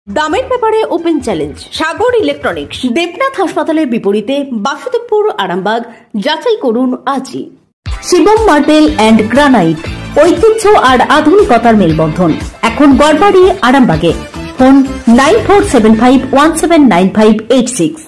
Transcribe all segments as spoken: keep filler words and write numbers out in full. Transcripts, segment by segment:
দামের ব্যাপারে open challenge Sagar electronics, Debnath হাসপাতালের বিপরীতে, বাসুদেবপুর, আরামবাগ। যাচাই করুন আজই। শিবম মার্বেল অ্যান্ড গ্রানাইট, ঐতিহ্য আর আধুনিকতার মেলবন্ধন, এখন গড়বাড়ি, আরামবাগে। Phone nine four seven five one seven nine five eight six.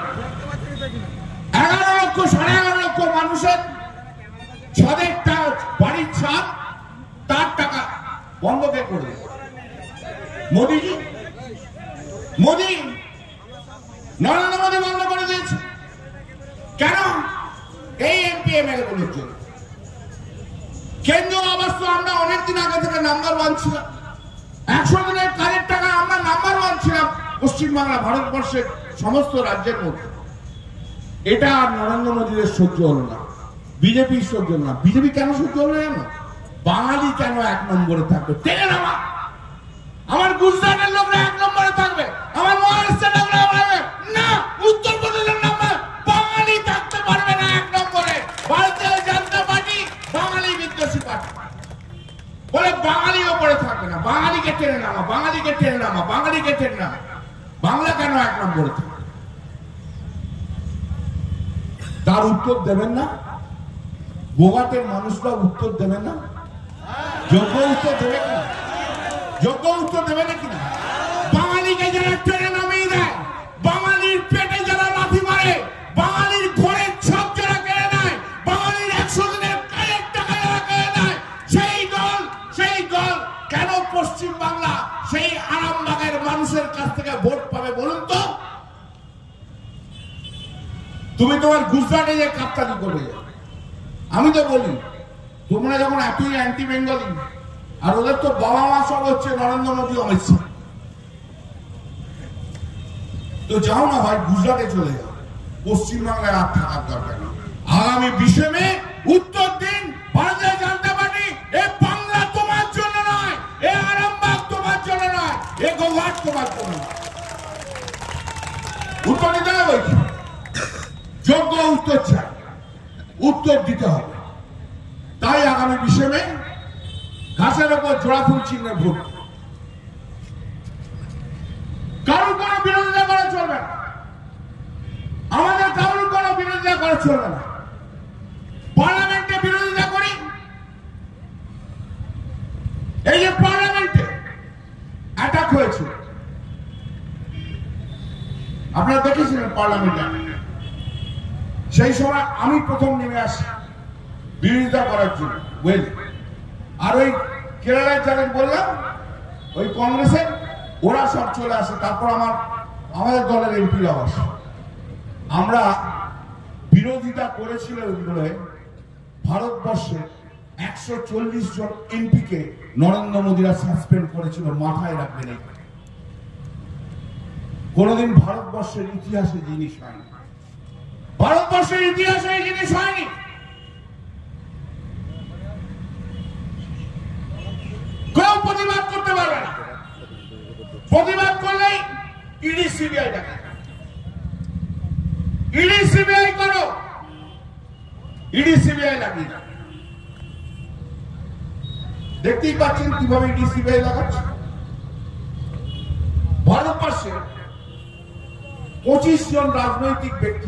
এগারো লক্ষ সাড়ে এগারো লক্ষ মানুষের ছাদের বাড়ির ছাদ তার টাকা বন্ধ কে করবে? মোদীজি, মোদী, নরেন্দ্র মোদী বন্ধ করে দিয়েছে। কেন? এই এমপি এমএলএ গুলোর জন্য। কেন্দ্রীয় আবাস তো আমরা অনেকদিন আগে থেকে নাম্বার ওয়ান ছিলাম, একশো দিনের কাজের টাকা আমরা নাম্বার ওয়ান ছিলাম পশ্চিমবাংলা, ভারতবর্ষের সমস্ত রাজ্যের মধ্যে। এটা আর নরেন্দ্র মোদীর সহ্য হলো না, বিজেপির সহ্য হলো না। বিজেপি কেন সহ্য হলো জানো? বাঙালি কেন এক নম্বরে থাকবে? টেনে নামা। আমার গুজরাটের লোকরা এক নম্বরে থাকবে, আমার মহারাষ্ট্রের লোকরা না, উত্তরপ্রদেশের লোকরা বাঙালি থাকতে পারবে না এক নম্বরে। ভারতীয় জনতা পার্টি বাঙালি বিদ্বেষী পার্টি বলে বাঙালি ওপরে থাকবে না। বাঙালিকে টেনে নামা, বাঙালিকে টেনে নামা, বাঙালিকে টেনে নামা। বাংলা কেন এক নম্বরে থাকবে? তার উত্তর দেবেন না? গোঘাটের মানুষরা উত্তর দেবেন না? যোগ্য উত্তর দেবে কিনা? যোগ্য উত্তর দেবে নাকি না? বাঙালিকে যারা টেনে নামিয়ে দেয়, বাঙালির পেটে যারা লাথি মারে, বাঙালির ঘরের ছাদ যারা কেড়ে নেয়, বাঙালির একশো দিনের কাজের টাকা যারা কেড়ে নেয়, সেই দল সেই দল কেন পশ্চিম বাংলা সেই আরামবাগের মানুষের কাছ থেকে ভোট পাবে বলুন তো? তুমি তোমার গুজরাটে যে কাপ্তানি করে, আমি তো বলি তোমরা যখন এতই অ্যান্টি বেঙ্গলি, আর ওদের তো বাবা মা সব হচ্ছে নরেন্দ্র মোদী, অমিত শাহ, তো যাও না ভাই, গুজরাটে চলে যাও, পশ্চিমবাংলায় আর থাকার দরকার নেই। আগামী বিশে মে উত্তর দিন ভারতীয় জনতা পার্টি। এ বাংলা তোমার জন্য নয়, এ আরামবাগ তোমার জন্য নয়, এ গোঘাট তোমার জন্য নয়। উত্তর দিতে হবে, যোগ্য উত্তর চাই, উত্তর দিতে হবে। তাই আগামী বিশে মে ঘাসের ওপর জোড়া ফুল চিহ্নে ভোট। কারোর কোনো বিরোধিতা করা চলবে না, আমাদের কারোর কোনো বিরোধিতা করা চলবে না। পার্লামেন্টে বিরোধিতা করি, এই যে পার্লামেন্টে অ্যাটাক হয়েছে, আপনারা দেখেছিলেন পার্লামেন্টে, সেই সময় আমি প্রথম নেমে আসি বিরোধিতা করার জন্য। ওয়েল, আর ওই কেরালায় যাদের বললাম, ওই কংগ্রেসের ওরা সব চলে আসে, তারপর আমার আমাদের দলের এমপিরাও আসে। আমরা বিরোধিতা করেছিলাম বলে ভারতবর্ষে একশো চল্লিশ জন এমপিকে নরেন্দ্র মোদীরা সাসপেন্ড করেছিল। মাথায় রাখবেন, কোনদিন ভারতবর্ষের ইতিহাসে জিনিস হয়নি, ভারতবর্ষের ইতিহাসে এই জিনিস হয়নি। কেউ প্রতিবাদ করতে পারবে না, প্রতিবাদ করলেই ইডি সিবিআই ডাকে। ইডি সিবিআই করো, ইডি সিবিআই লাগিয়ে দাও। দেখতেই পাচ্ছেন কিভাবে ইডি সিবিআই লাগাচ্ছে। ভারতবর্ষে পঁচিশ জন রাজনৈতিক ব্যক্তি,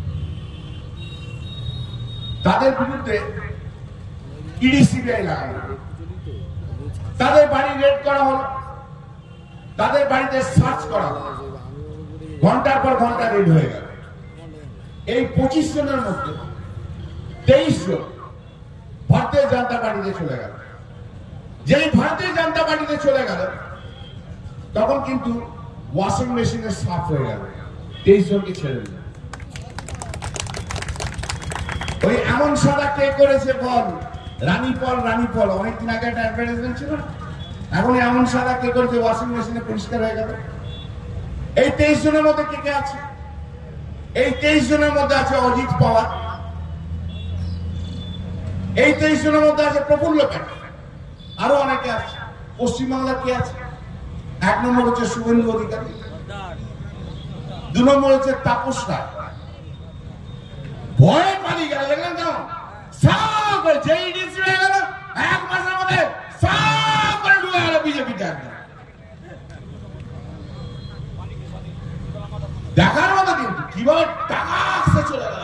তাদের বিরুদ্ধে ইডি সিবিআই লাগানো, তাদের বাড়ি রেড করা হলো, তাদের বাড়িতে সার্চ করা হলো, ঘন্টার পর ঘন্টা রেড হয়ে গেল। এই পঁচিশ জনের মধ্যে তেইশ জন ভারতীয় জনতা পার্টিতে চলে গেল। যেই ভারতীয় জনতা পার্টিতে চলে গেল, তখন কিন্তু ওয়াশিং মেশিনের সাফ হয়ে গেল, তেইশ জনকে ছেড়ে দিল। ওই এমন সাদা কে করেছে বল, রানী পল, রানী পল, অনেকদিন আগে একটা অ্যাডভার্টাইজমেন্ট ছিল, এখন এমন সাদা কে করেছে ওয়াশিং মেশিনে পরিষ্কার হয়ে গেল। এই তেইশ জনের মধ্যে কে কে আছে? এই তেইশ জনের মধ্যে আছে অজিত পাওয়ার, এই তেইশ জনের মধ্যে আছে প্রফুল্ল প্যাটেল, আরো অনেকে আছে। পশ্চিমবাংলার কে আছে? এক নম্বর হচ্ছে শুভেন্দু অধিকারী, দু নম্বর হচ্ছে তাপস রায়। ভয়ে পালিয়ে গেল, দেখলেন কেমন সব যেই ডিসি হয়ে গেল, এক মাসের মধ্যে সব করে ঢুকে গেল বিজেপিতে। একদম দেখার মতো কিন্তু কিভাবে টাকা আসতে চলে গেল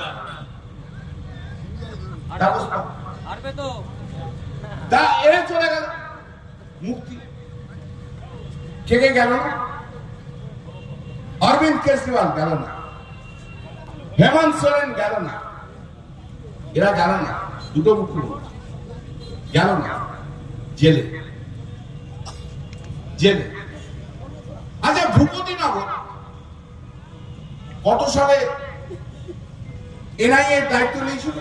তা এরা চলে গেল মুক্তি কে কে গেল না? অরবিন্দ কেজরিওয়াল গেল না, হেমন্ত সোরেন গেল না, এরা গেল না, দুটো মুখ্যমন্ত্রী গেল না, জেলে জেলে আচ্ছা ভূপতিনগর কত সালে এনআইএ এর দায়িত্ব নিয়েছিল?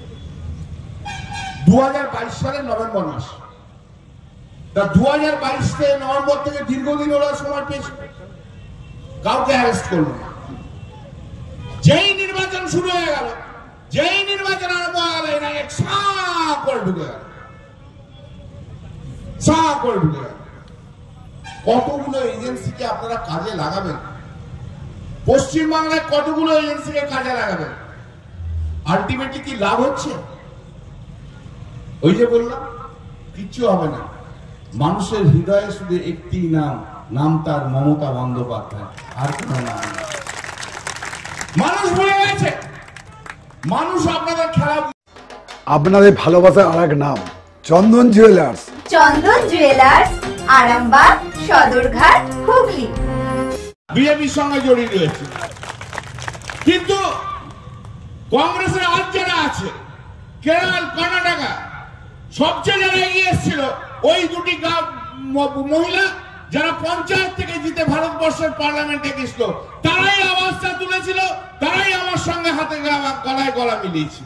দু হাজার বাইশ সালের নভেম্বর মাস। তা দু হাজার বাইশ থেকে নভেম্বর থেকে দীর্ঘদিন ওরা সময় পেয়েছে, কাউকে অ্যারেস্ট করলো না। যেই নির্বাচন শুরু হয়ে গেল, যেই নির্বাচন আরম্ভ হয়ে গেল, এনআইএ সাপ করে ঢুকে গেল, সাপ করে ঢুকে গেল। কতগুলো এজেন্সিকে আপনারা কাজে লাগাবেন? পশ্চিমবাংলায় কতগুলো এজেন্সিকে কাজে লাগাবেন? আলটিমেটলি কি লাভ হচ্ছে? ওই যে বললাম কিচ্ছু হবে না। মানুষের হৃদয়ে শুধু একটি নাম, নাম তার মমতা বন্দ্যোপাধ্যায়, আর কোনো নাম নেই। মানুষ ভুলে গেছে, মানুষ আপনাদের খেলা। আপনাদের ভালোবাসার আর এক নাম চন্দন জুয়েলার্স। চন্দন জুয়েলার্স, আরামবাগ, সদরঘাট, হুগলি। বিজেপির সঙ্গে জড়িয়ে রয়েছে, কিন্তু কংগ্রেসের আজ যারা আছে, কেরল, কর্ণাটকা, সবচেয়ে যারা এগিয়ে এসেছিল ওই দুটি মহিলা যারা পঞ্চায়েত থেকে জিতে ভারতবর্ষের পার্লামেন্টে গেছিল, তারাই আওয়াজটা তুলেছিল, তারাই আমার সঙ্গে হাতে গলায় গলা মিলিয়েছিল।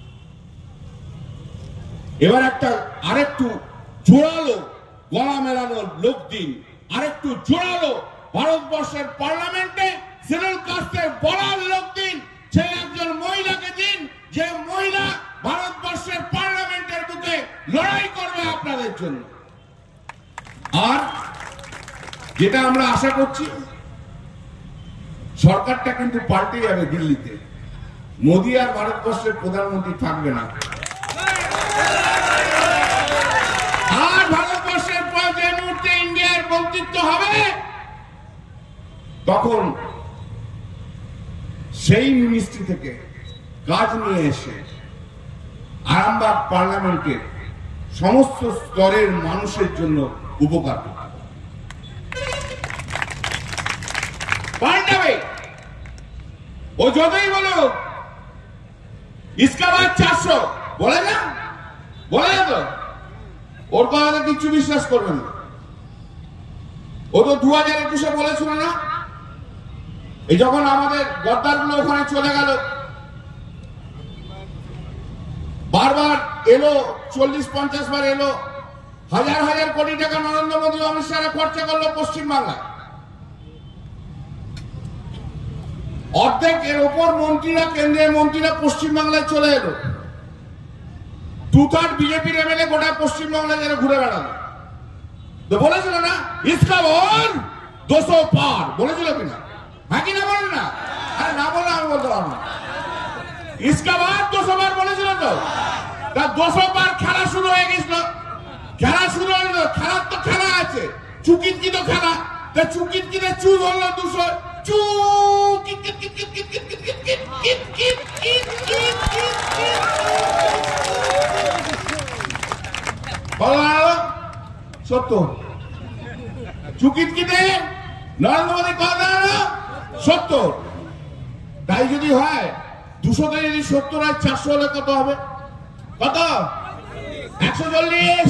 এবার একটা আরেকটু জোরালো গলা মেলানোর লোক দিন, আরেকটু জোরালো ভারতবর্ষের পার্লামেন্টে শিডিউল কাস্টের বলার লোক দিন, সে একজন মহিলাকে দিন, যে মহিলা ভারতবর্ষের পার্লামেন্টের বুকে লড়াই করবে আপনাদের জন্য। আর যেটা আমরা আশা করছি, সরকারটা কিন্তু পাল্টে যাবে দিল্লিতে, মোদী আর ভারতবর্ষের প্রধানমন্ত্রী থাকবে না। আর ভারতবর্ষের পর যে মুহূর্তে ইন্ডিয়ার মন্ত্রিত্ব হবে, তখন সেই মিনিস্ট্রি থেকে কাজ নিয়ে এসে আরামবাগ পার্লামেন্টের সমস্ত স্তরের মানুষের জন্য উপকার পাল্টাবে। ও যতই বলো ইসকা বাদ চারশো বলে না, বলে না তো, ওর কথা কিছু বিশ্বাস করবেন না। ও তো দু হাজার একুশে বলেছিল না, এই যখন আমাদের গদ্দার গুলো ওখানে চলে গেল, বারবার এলো, চল্লিশ পঞ্চাশ বার এলো, হাজার হাজার কোটি টাকা নরেন্দ্র মোদী অমিত শাহ খরচা করলো পশ্চিমবাংলায়। অর্ধেক এর ওপর মন্ত্রীরা, কেন্দ্রের মন্ত্রীরা পশ্চিমবাংলায় চলে এলো। টু থার্ড বিজেপির এমএলএ গোটা পশ্চিমবাংলায় যারা ঘুরে বেড়ালো। তো বলেছিল না ইসকা ওর দুশো পার, বলেছিল কিনা? হ্যাঁ কি না বলেন না? আরে না বলে আমি বলতে পারবো না। ইসকা বাদ দুশো বার বলেছিল তো, তার দুশো বার খেলা শুরু হয়ে গেছিল। খেলা শুরু হলো, খেলার তো খেলা আছে, চুকিত কি তো খেলা, তা চুকিত কিনে চু ধরলো দুশো, চু সত্তর, চুকিত কিনে নরেন্দ্র মোদী কথা সত্তর। তাই যদি হয় দুশোতে যদি সত্তর হয়, চারশো হলে কত হবে? কত? একশো চল্লিশ,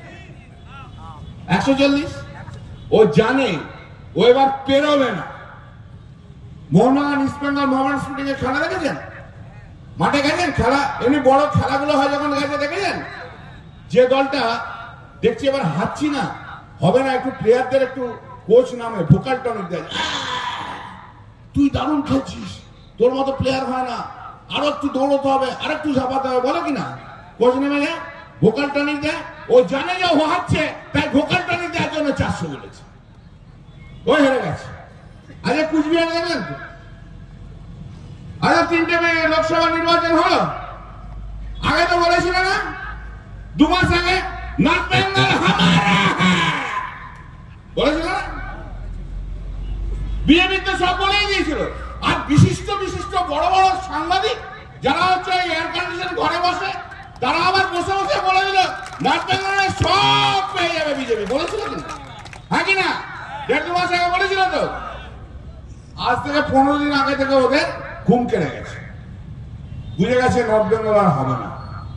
একশো চল্লিশ। ও জানে ও এবার পেরোবে না। Mohun Bagan, East Bengal, Mohun Bagan sporting এর খেলা দেখেছেন? মাঠে গেছেন? খেলা এমনি বড় খেলাগুলো হয় যখন গেছে দেখেছেন? যে দলটা দেখছি এবার হাঁটছি না, হবে না, একটু প্লেয়ারদের একটু কোচ নামে ভোকাল টনিক দেয়, তুই দারুণ খেলছিস, তোর মতো প্লেয়ার হয় না, আরো একটু দৌড়তে হবে, আর একটু ঝাপাতে হবে, বলে কিনা? কোচ নেমে যায়, ভোকাল টনিক দেয়। ও জানে যে ও হাঁটছে, তাই ভোকাল টনিক দেওয়ার জন্য চারশো বলেছে। ও হেরে গেছে। আরে কুচবিহার দেখলেন তো, আরে তিনটে লোকসভা নির্বাচন হলো, আগে তো বলেছিল না দু মাস আগে, নর্থ বেঙ্গল হামারা বলেছিল না? বিজেপি তো সব বলেই দিয়েছিল, আর বিশিষ্ট বিশিষ্ট বড় বড় সাংবাদিক যারা হচ্ছে এয়ার কন্ডিশন ঘরে বসে, তারা আবার বসে বসে বলে দিল নর্থ বেঙ্গলে সব পেয়ে যাবে বিজেপি। বলেছিল কিনা? হ্যাঁ কিনা? দেড় দু মাস আগে বলেছিল তো। আজ থেকে পনেরো দিন আগে থেকে ওদের ঘুম কেড়ে গেছে, বুঝে গেছে নর্থ বেঙ্গল আর হবে না।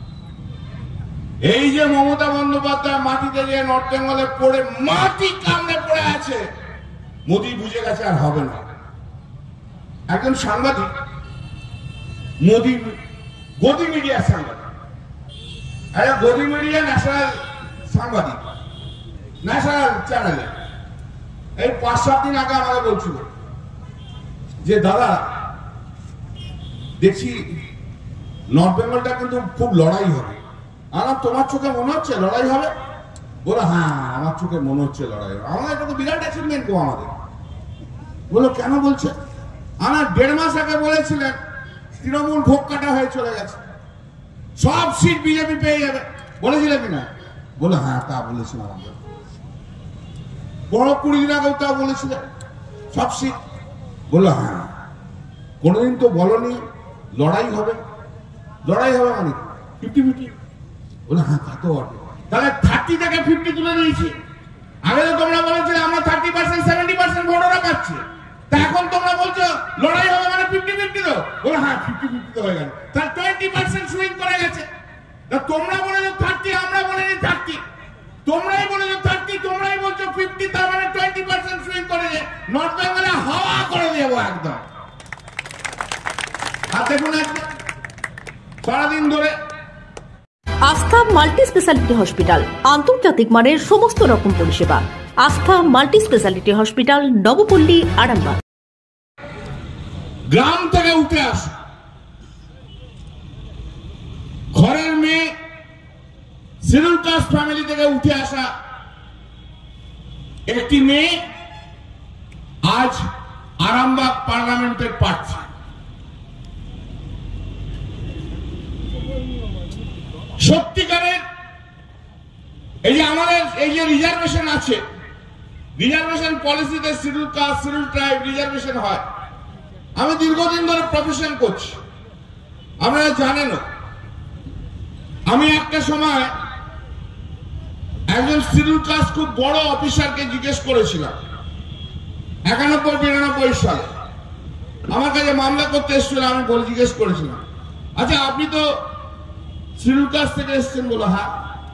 এই যে মমতা বন্দ্যোপাধ্যায় মাটিতে যে নর্থ বেঙ্গলে পড়ে মাটি কামড়ে পড়ে আছে, মোদী বুঝে গেছে আর হবে না। একজন সাংবাদিক, মোদী গদি মিডিয়া সাংবাদিক, আচ্ছা গদি মিডিয়া ন্যাশনাল সাংবাদিক, ন্যাশনাল চ্যানেলে এই পাঁচ সাত দিন আগে আমাকে বলছিল যে দাদা দেখছি নর্থ বেঙ্গলটা কিন্তু খুব লড়াই হবে। আর তোমার চোখে মনে হচ্ছে লড়াই হবে? বলো হ্যাঁ আমার চোখে মনে হচ্ছে লড়াই হবে। আমাদের এটা তো বিরাট অ্যাচিভমেন্ট গো আমাদের। বলো কেন বলছে? আমার দেড় মাস আগে বলেছিলেন তৃণমূল ভোগ কাটা হয়ে চলে গেছে, সব সিট বিজেপি পেয়ে যাবে, বলেছিলেন কিনা? বলে হ্যাঁ তা বলেছিলাম আমরা। বড় কুড়ি দিন আগেও তা বলেছিলেন সব সিট। বললো হ্যাঁ কোনোদিন তো বলনি লড়াই হবে। লড়াই হবে মানে ফিফটি ফিফটি? বলে হ্যাঁ তা তো হবে। তাহলে থার্টি থেকে ফিফটি তুলে দিয়েছি। আগে তো তোমরা বলেছিলে আমরা থার্টি পার্সেন্ট সেভেন্টি পার্সেন্ট ভোটাররা পাচ্ছি, তা এখন তোমরা বলছো লড়াই হবে মানে ফিফটি ফিফটি তো? বলে হ্যাঁ ফিফটি ফিফটি তো হয়ে গেল। তাহলে টোয়েন্টি পার্সেন্ট সুইং করে গেছে। তা তোমরা বলেছো থার্টি, আমরা বলিনি থার্টি, তোমরাই বলেছো থার্টি, তোমরাই বলছো ফিফটি, তার মানে টোয়েন্টি পার্সেন্ট সুইং করে নর্থ বেঙ্গলে হাওয়া করে দেবো একদম। আর দেখুন একদম সারাদিন ধরে আস্থা মাল্টি স্পেশালিটি হসপিটাল, আন্তর্জাতিক মানের সমস্ত রকম পরিষেবা। Astha multi specialty hospital, Nabapalli, Arambagh. গ্রাম থেকে উঠে আসা ঘরের মেয়ে, শিডিউল কাস্ট ফ্যামিলি থেকে উঠে আসা একটি মেয়ে আজ আরামবাগ পার্লামেন্টের প্রার্থী। সত্যিকারের এই যে আমাদের এই যে রিজার্ভেশন আছে, রিজার্ভেশন পলিসিতে schedule caste, schedule tribe reservation হয়। আমি দীর্ঘদিন ধরে প্রফেশন করছি, আপনারা জানেন। আমি একটা সময় একজন শিডিউল কাস্ট খুব বড় অফিসারকে জিজ্ঞেস করেছিলাম একানব্বই বিরানব্বই সালে আমার কাছে মামলা করতে এসেছিল। আমি বলে জিজ্ঞেস করেছিলাম আচ্ছা আপনি তো শিডিউল কাস্ট থেকে এসছেন? বলো হ্যাঁ।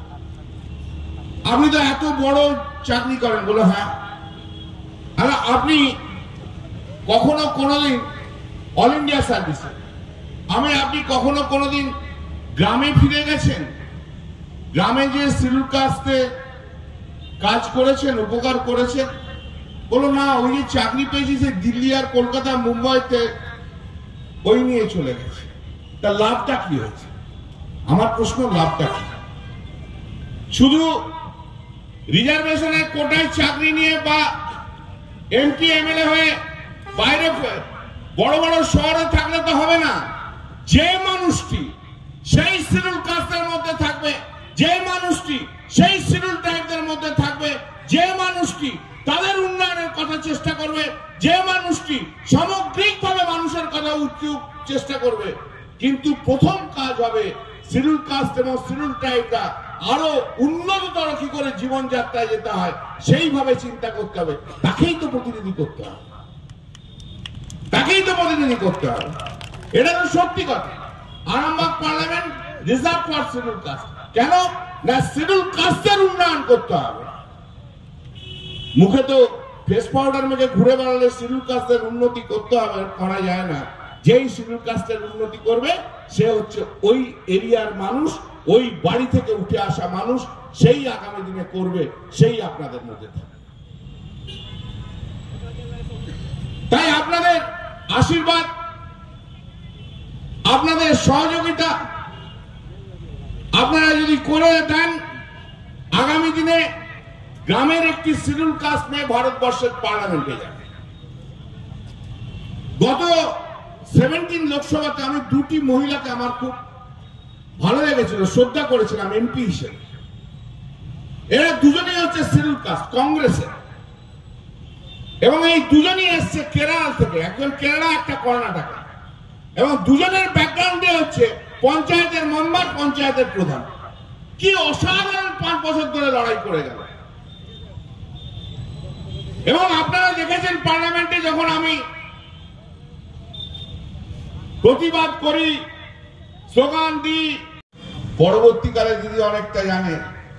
আপনি তো এত বড় চাকরি করেন? বলো হ্যাঁ। আর আপনি কখনো কোনোদিন অল ইন্ডিয়া সার্ভিসে, আমি আপনি কখনো কোনোদিন গ্রামে ফিরে গেছেন? গ্রামে যে শিডিউল কাস্টে কাজ করেছেন, উপকার করেছেন? বলো না, ওই যে চাকরি পেয়েছি সে দিল্লি আর কলকাতা মুম্বাইতে ওই নিয়ে চলে গেছে। তার লাভটা কি হয়েছে? আমার প্রশ্ন লাভটা কি? শুধু রিজার্ভেশনের কোটায় চাকরি নিয়ে বা এমপি এমএলএ হয়ে বাইরে বড় বড় শহরে থাকলে তো হবে না। যে মানুষটি সেই শিডিউল কাস্টের মধ্যে থাকবে, যে মানুষটি সেই শিডিউল ট্রাইবদের মধ্যে থাকবে, যে মানুষটি তাদের উন্নয়নের কথা চেষ্টা করবে, যে মানুষটি সামগ্রিকভাবে মানুষের কথা উচ্চুক চেষ্টা করবে, কিন্তু প্রথম কাজ হবে শিডিউল কাস্ট এবং শিডিউল ট্রাইবরা আরো উন্নততর কি করে জীবনযাত্রায় যেতে হয় সেইভাবে চিন্তা করতে হবে। তাকেই তো প্রতিনিধি করতে হবে, তাকেই তো প্রতিনিধি করতে হবে। এটা তো সত্যি কথা। Arambagh parliament reserve for schedule caste. কেন না? শিডিউল কাস্টের উন্নয়ন করতে হবে। মুখে তো ফেস পাউডার মেখে ঘুরে বেড়ালে শিডিউল কাস্টের উন্নতি করতে হবে, করা যায় না। যেই শিডিউল কাস্টের উন্নতি করবে সে হচ্ছে ওই এরিয়ার মানুষ, ওই বাড়ি থেকে উঠে আসা মানুষ, সেই আগামী দিনে করবে, সেই আপনাদের মধ্যে থাকবে। তাই আপনাদের আশীর্বাদ, আপনাদের সহযোগিতা আপনারা যদি করে দেন, আগামী দিনে গ্রামের একটি শিডিউল কাস্ট নিয়ে ভারতবর্ষের পার্লামেন্টে যাবে। গত সেভেন্টিন লোকসভাতে আমি দুটি মহিলাকে আমার খুব ভালো লেগেছিল, শ্রদ্ধা করেছিলাম এমপি হিসেবে। এরা দুজনেই হচ্ছে শিডিউল কাস্ট, কংগ্রেসের। এবং এই দুজনই এসছে কেরালা থেকে, একজন কেরালা একটা কর্ণাটক, এবং দুজনের ব্যাকগ্রাউন্ডে হচ্ছে পঞ্চায়েতের মেম্বার, পঞ্চায়েতের প্রধান। কি অসাধারণ পাঁচ বছর ধরে লড়াই করে গেল। এবং আপনারা দেখেছেন পার্লামেন্টে যখন আমি প্রতিবাদ করি, স্লোগান দিই, পরবর্তীকালে যদি অনেকটা জানে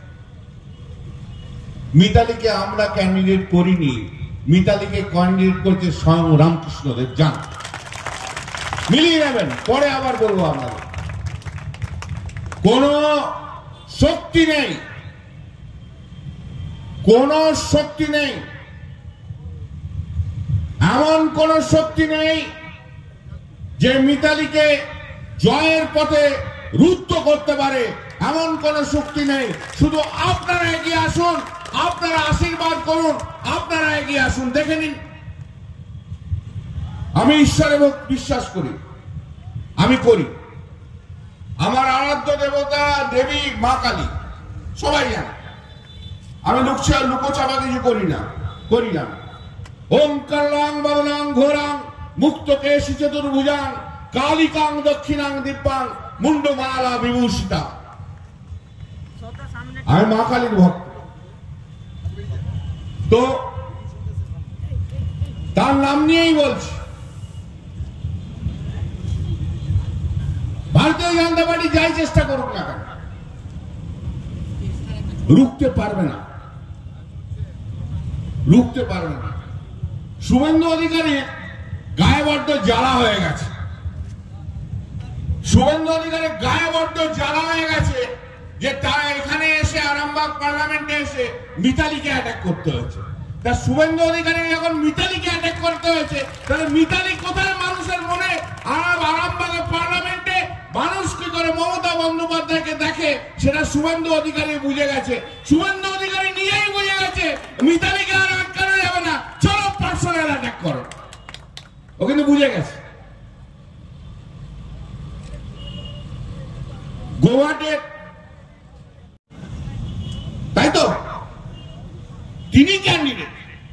মিতালিকে আমরা ক্যান্ডিডেট করিনি, মিতালিকে ক্যান্ডিডেট করছে স্বয়ং রামকৃষ্ণদেব। যান মিলিয়ে নেবেন, পরে আবার বলবো আপনাদের। কোন শক্তি নেই, কোন শক্তি নেই, এমন কোন শক্তি নেই যে মিতালিকে জয়ের পথে রুদ্ধ করতে পারে, এমন কোন শক্তি নেই। শুধু আপনারা এগিয়ে আসুন, আপনারা আশীর্বাদ করুন, আপনারা এগিয়ে আসুন, দেখে নিন। আমি ঈশ্বরে বিশ্বাস করি, আমি করি। আমার আরাধ্য দেবতা দেবী মা কালী, সবাই জানে। আমি লুকছা লুকোচাপা কিছু করি না, করি না। ওম কালাং বদনাং ঘোরাং মুক্ত কেশি চতুর্ভুজাং কালিকাং দক্ষিণাং দিব্যাং মুন্ডমালা বিভূষিতা। আমি মা কালীর ভক্ত। তো তার নাম নিয়েই বলছি, ভারতীয় জনতা পার্টি যাই চেষ্টা করুক না কেন, রুখতে পারবে না, রুখতে পারবে না। শুভেন্দু অধিকারী গায়ে বড্ড জ্বালা হয়ে গেছে, শুভেন্দু অধিকারী গায়ে বড্ড জ্বালা হয়ে গেছে যে তারা এখানে এসে আরামবাগ পার্লামেন্টে এসে মিতালিকে অ্যাটাক করতে হয়েছে। তা শুভেন্দু অধিকারী যখন মিতালিকে অ্যাটাক করতে হয়েছে, তাহলে মিতালি কোথায় মানুষের মনে? আরাম আরামবাগের পার্লামেন্টে মানুষ কি করে মমতা বন্দ্যোপাধ্যায়কে দেখে সেটা শুভেন্দু অধিকারী বুঝে গেছে। শুভেন্দু অধিকারী নিজেই বুঝে গেছে মিতালিকে আর আটকানো যাবে না, চলো পার্সোনাল অ্যাটাক করো। ও কিন্তু বুঝে গেছে। গোয়াটে তাই তো তিনি ক্যান্ডিডেট,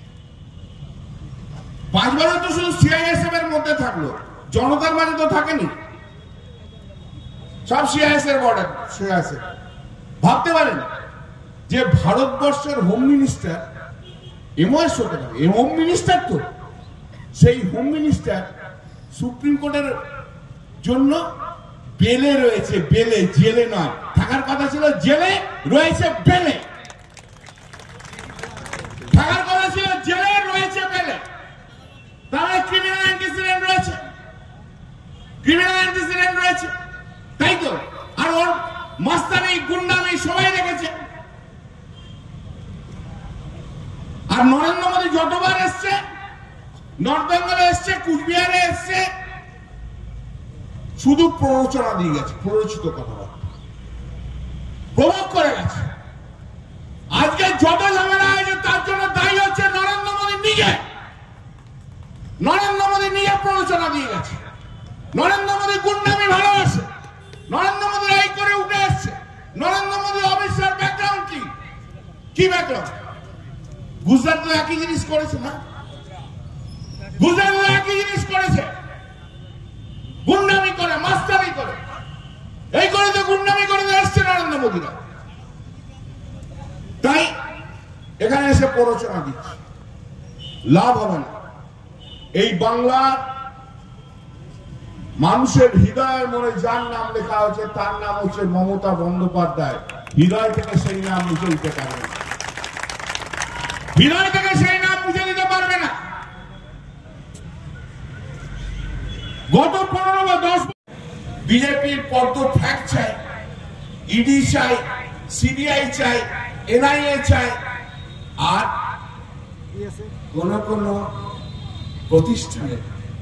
পাঁচবারও তো শুধু সিআইএসএফ এর মধ্যে থাকলো, জনতার মাঝে তো থাকেনি, সব সিআইএসএফ বর্ডার সিআইএসএফ। ভাবতে পারেন যে ভারতবর্ষের হোম মিনিস্টার এমওএস হতে পারে, এই হোম মিনিস্টার তো, সেই হোম মিনিস্টার সুপ্রিম কোর্টের জন্য বেলে রয়েছে, বেলে, জেলে নয়। থাকার কথা ছিল জেলে, রয়েছে বেলে। থাকার কথা ছিল জেলে, রয়েছে বেলে। তাহলে ক্রিমিনাল অ্যান্টিসিডেন্ট রয়েছে, ক্রিমিনাল অ্যান্টিসিডেন্ট রয়েছে, তাই তো? আর ওর মাস্তানি গুন্ডামি সবাই দেখেছে। আর নরেন্দ্র মোদী যতবার এসছে, নর্থ বেঙ্গলে এসছে, কুচবিহারে এসছে, শুধু প্ররোচনা দিয়ে গেছে, প্ররোচিত কথাবার্তা প্রভাব করে গেছে। আজকে যত ঝামেলা হয়েছে তার জন্য দায়ী হচ্ছে নরেন্দ্র মোদী নিজে। নরেন্দ্র মোদী নিজে প্ররোচনা দিয়ে গেছে। নরেন্দ্র মোদী গুন্ডামি ভালোবাসে, নরেন্দ্র মোদী এই করে উঠে এসছে। নরেন্দ্র মোদী অফিসার ব্যাকগ্রাউন্ড কি কি ব্যাকগ্রাউন্ড? গুজরাট তো একই জিনিস করেছে না, গুজরাট তো একই জিনিস করেছে, গুন্ডামি করে, মাস্তানি করে, এই করে তো গুন্ডামি করে এসছে নরেন্দ্র মোদীরা। তাই এখানে এসে প্ররোচনা দিচ্ছে, লাভ হবে না। এই বাংলার মানুষের হৃদয়ের মনে যার নাম লেখা হচ্ছে তার নাম হচ্ছে মমতা বন্দ্যোপাধ্যায়। হৃদয় থেকে সেই নাম মুছে দিতে পারবে না, হৃদয় থেকে সেই নাম মুছে দিতে পারবে না। গত পনেরো বা দশ বিজেপির পদ্ম ফ্যাক্ট চাই, ইডি চাই, সিবিআই চাই, এনআইএ চাই, আর কোন কোন প্রতিষ্ঠানে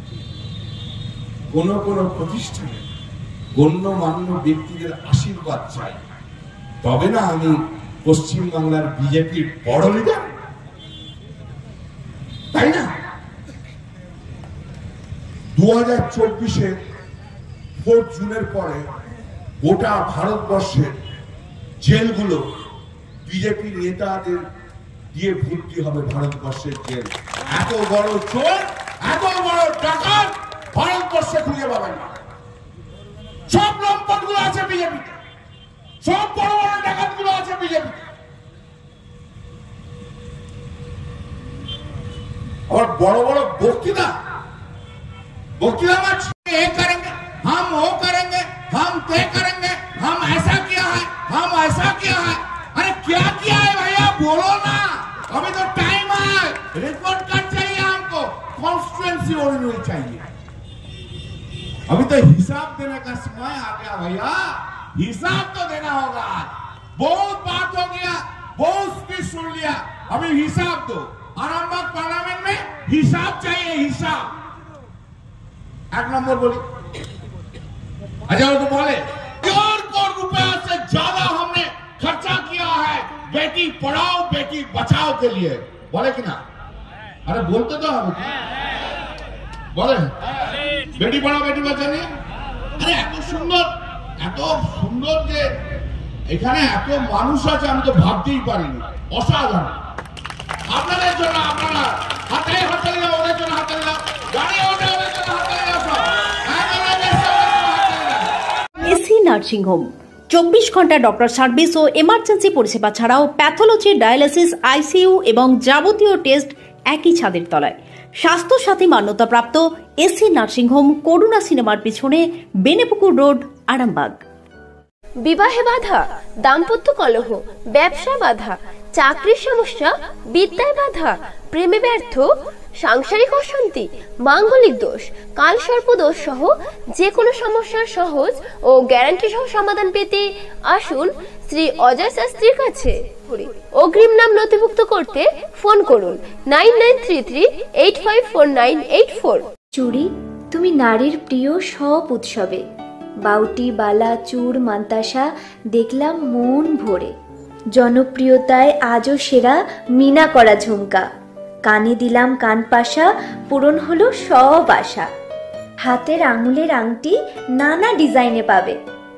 কোন কোন প্রতিষ্ঠানে গণ্যমান্য ব্যক্তিদের আশীর্বাদ চাই, তবে না আমি পশ্চিমবাংলার বিজেপির বড় লিডার, তাই না? দু হাজার চব্বিশে ফোর্থ জুনের পরে গোটা ভারতবর্ষের জেলগুলো বিজেপি নেতাদের দিয়ে ভর্তি হবে। ভারতবর্ষের জেল এত বড় চোর, এত বড় ডাকাত ভারতবর্ষে খুঁজে পাবেন না। সব লম্পট গুলো আছে বিজেপিতে, সব বড় বড় ডাকাত গুলো আছে বিজেপিতে। और बड़ो बड़ो बक्तृता बक्तृता में ये करेंगे, हम वो करेंगे, हम ते करेंगे, हम ऐसा किया है, हम ऐसा किया है। अरे क्या किया है भैया, बोलो ना, अभी तो टाइम है। रिपोर्ट कार्ड चाहिए हमको, कॉन्स्टिट्यूएंसी ओरिजिनल चाहिए। अभी तो हिसाब देने का समय आ गया भैया, हिसाब तो देना होगा। बहुत बात हो गया, बहुत स्पीच सुन लिया, अभी हिसाब दो। आरामबाग पार्लियामेंट में हिसाब चाहिए, हिसाब। एक नंबर बोली, अच्छा वो तो बोले चार करोड़ रुपया से ज्यादा हमने खर्चा किया है बेटी पढ़ाओ बेटी बचाओ के लिए, बोले कि ना? अरे बोलते तो हम बोले बेटी पढ़ाओ बेटी बचाओ नहीं। अरे এত সুন্দর, এত সুন্দর যে এখানে এত মানুষ আছে আমি তো ভাবতেই পারিনি, অসাধারণ। আপনাদের জন্য আপনারা হাতে হাতে দাও, ওদের জন্য হাতে দাও, গাড়ি ওঠে ওদের জন্য হাতে দাও, সব এসি নার্সিং হোম চব্বিশ ঘন্টা ডক্টর সার্ভিস ও এমার্জেন্সি পরিষেবা ছাড়াও প্যাথোলজি, ডায়ালিসিস, আইসিইউ এবং যাবতীয় টেস্ট একই ছাদের তলায়। স্বাস্থ্য সাথী মান্যতাপ্রাপ্ত এসি নার্সিং হোম, করুণা সিনেমার পিছনে, বেনেপুকুর রোড, আরামবাগ। বিবাহে বাধা, দাম্পত্য কলহ, ব্যবসা বাধা, চাকরির সমস্যা, বিদ্যায় বাধা, প্রেমে ব্যর্থ, সাংসারিক অশান্তি, মাঙ্গলিক দোষ, কালসর্প দোষ সহ যে কোনো সমস্যার সহজ ও গ্যারান্টি সহ সমাধান পেতে আসুন শ্রী অজয় শাস্ত্রীর কাছে। অগ্রিম নাম নথিভুক্ত করতে ফোন করুন nine nine three three eight five four nine eight four. চুড়ি, তুমি নারীর প্রিয় সব উৎসবে। বাউটি, বালা, চূড়, মান্তাসা দেখলাম মন ভরে। জনপ্রিয়তায় আজও সেরা মিনা করা ঝুমকা। কানে দিলাম কানপাশা, পূরণ হলো সব আশা। হাতের আঙুলের আংটি নানা ডিজাইনে পাবে।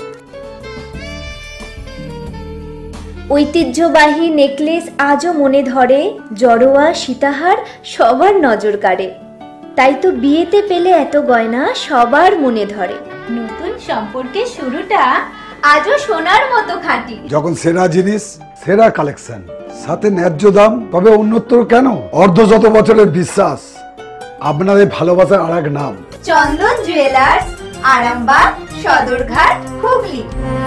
ঐতিহ্যবাহী নেকলেস আজও মনে ধরে। জড়োয়া, সীতাহার সবার নজর কাড়ে। তাই তো বিয়েতে পেলে এত গয়না সবার মনে ধরে। নতুন সম্পর্কের শুরুটা আজও সোনার মতো খাঁটি। যখন সেরা জিনিস, সেরা কালেকশন, সাথে ন্যায্য দাম, তবে উন্নতর কেন? অর্ধ শত বছরের বিশ্বাস, আপনাদের ভালোবাসার আর এক নাম চন্দন জুয়েলার্স, আরামবাগ, সদরঘাট, হুগলি।